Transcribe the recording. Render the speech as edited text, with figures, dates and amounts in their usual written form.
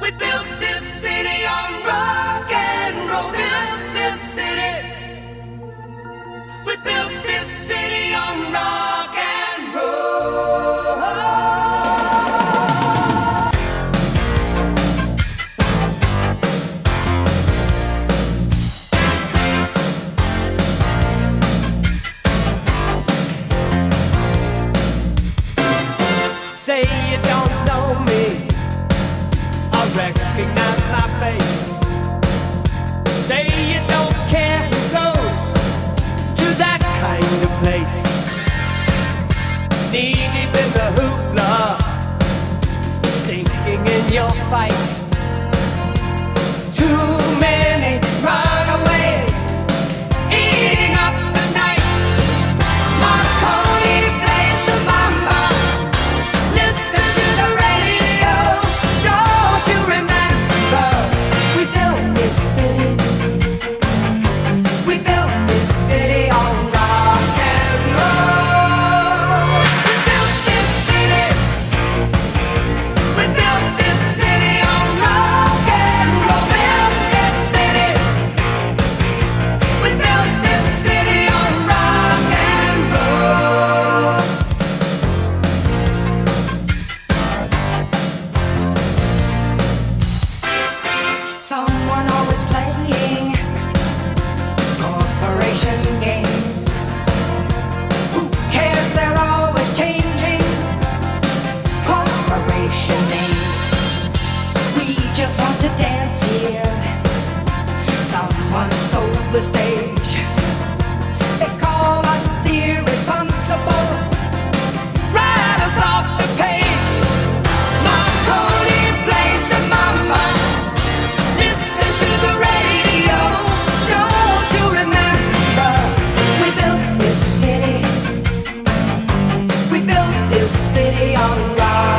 We built this city on rock and roll. Built this city. We built this city on rock and roll. Say you don't know me, I recognize my face. Say you don't care who goes to that kind of place. Knee deep in the hoopla, sinking in your fight. Too many runaways eating up the night. Marconi plays the mama. Listen to the radio. Don't you remember? We built this city. We built this city on rock and roll. We built this city. We built this city on rock and roll. Built this city. We built this city on rock and roll. Someone always playing corporation games. Who cares? They're always changing corporation names. We just want to dance here. Someone stole the stage. They call us irresponsible. Write us off the page. Marconi plays the mama. Listen to the radio. Don't you remember? We built this city. We built this city on rock